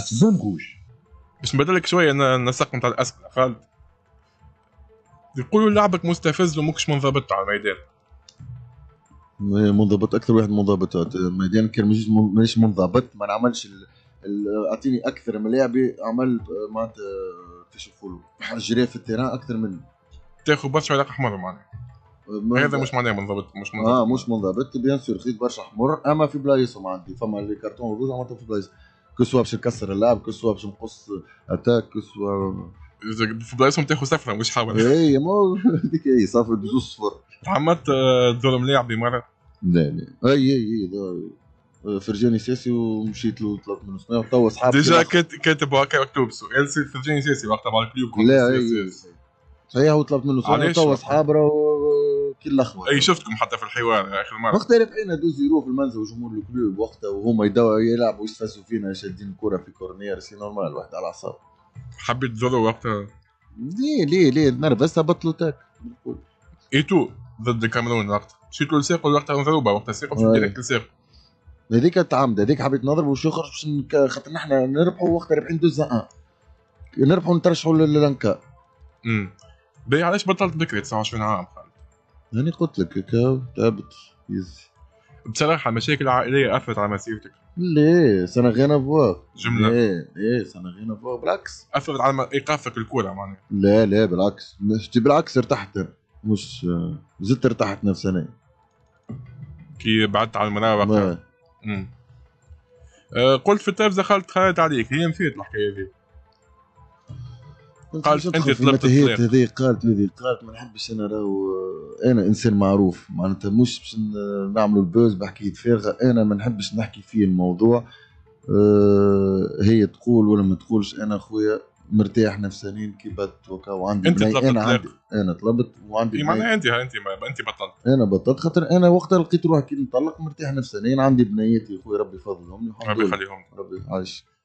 زون روج. باش نبدل لك شويه النسق نتاع الاسئله خالد. يقولوا لعبك مستفز وماكش منضبط على الميدان. منضبط اكثر واحد منضبط الميدان كان مانيش منضبط ما نعملش اعطيني اكثر من لاعبي عمل معناتها كيش يقولوا جري في التيران اكثر مني تاخذ برشا ورق احمر معناها هذا مش معناه منضبط مش منضبط مش منضبط بيان سور خذيت برشا احمر اما في بلايصهم عندي فما لي كارتون روج عملتهم في بلايص كسوا باش نكسر اللاعب كسوا باش نقص اتاك كسوا في بلايصهم تاخذ صفرة مش حاول اي مو هذيك هي صافي بزوج صفر تعمدت تظلم لاعبي مرة لا اي فرجاني سياسي ومشيت له 3 من سنه وتوا اصحابي ديجا كاتب هكا مكتوب سؤال فرجاني سياسي وقتها مع الكلوب لا صحيح هو طلبت منه سؤال توا اصحاب كي الاخوه اي شفتكم حتى في الحوار اخر مره وقتها رافعين 2-0 في المنزل وجمهور الكلوب وقتها وهما يلعبوا ويستفزوا فينا شادين الكره في كورنير سي نورمال واحد على اعصاب حبيت تزوروا وقتها ليه نرفز هبط له تاك ايتو ضد الكاميرون وقتها مشيت له لساق وقتها مضروبه وقتها ساق في ديريكت لساق هذيك تعمد هذيك حبيت نضرب وش يخرج باش خاطر نحن نربحوا وقتها رابحين 2-1 نربحوا نترشحوا للانكا باهي علاش بطلت بكري 29 عام خالد؟ يعني قلت لك هكا تعبت يزي بصراحه المشاكل العائليه اثرت على مسيرتك ليه سنه غير فوا جمله ليه سنه غير فوا بالعكس اثرت على ايقافك الكوره معناها لا بالعكس بالعكس ارتحت مش زدت ارتحت نفسانيا كي بعدت على المراوغ قلت في التلفزه خالد عليك هي نسيت الحكايه هذه قالت انت طلبت هذه قالت ما نحبش انا انا انسان معروف معناتها مش باش نعملوا البوز بحكايه فارغه انا ما نحبش نحكي فيه الموضوع هي تقول ولا ما تقولش انا خويا مرتاح نفسانيا كي بت وكا وعندي بني انا طلبت وعندي معناها انت بطلت انا بطلت خاطر انا وقتها لقيت روحي كي نطلق مرتاح نفسانيا عندي بنياتي خويا ربي يفضلهم ربي يخليهم ربي عايش